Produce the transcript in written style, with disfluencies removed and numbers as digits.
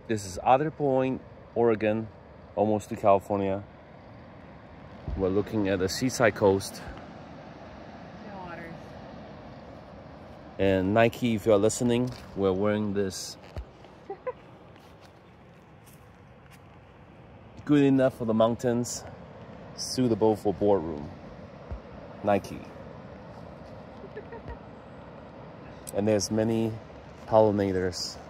This is Otter Point, Oregon, almost to California. We're looking at the seaside coast. No waters. And Nike, if you're listening, we're wearing this. Good enough for the mountains, suitable for boardroom. Nike. And there's many pollinators.